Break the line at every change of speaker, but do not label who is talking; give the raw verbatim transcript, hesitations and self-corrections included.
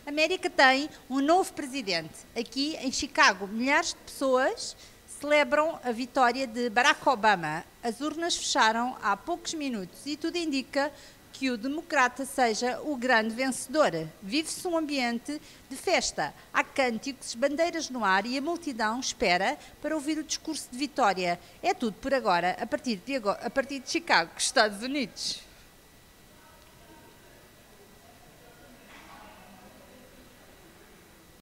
A América tem um novo presidente. Aqui em Chicago, milhares de pessoas celebram a vitória de Barack Obama. As urnas fecharam há poucos minutos e tudo indica que o democrata seja o grande vencedor. Vive-se um ambiente de festa. Há cânticos, bandeiras no ar e a multidão espera para ouvir o discurso de vitória. É tudo por agora, a partir de, agora, a partir de Chicago, Estados Unidos.